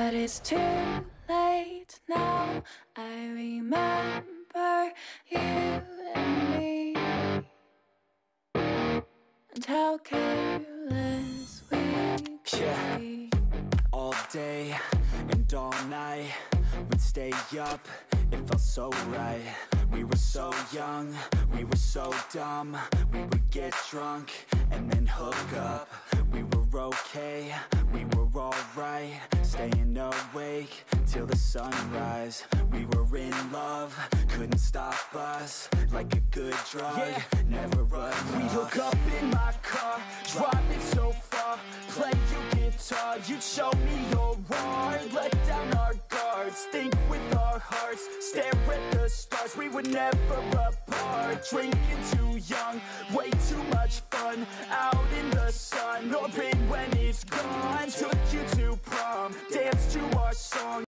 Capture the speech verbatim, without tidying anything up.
But it's too late now. I remember you and me, and how careless we could Yeah. be. All day and all night, we'd stay up, it felt so right. We were so young, we were so dumb. We would get drunk and then hook up. We were okay, we were alright, staying awake till the sunrise. We were in love, couldn't stop us, like a good drug, yeah. Never enough. We hook up in my car, driving so far, play your guitar, you'd show me your art, let down our guards, think with our hearts, stare at the stars. We were never apart, drinking too young, way too much fun, out in the sun, or rain when it's gone. Took you to prom, danced to our song.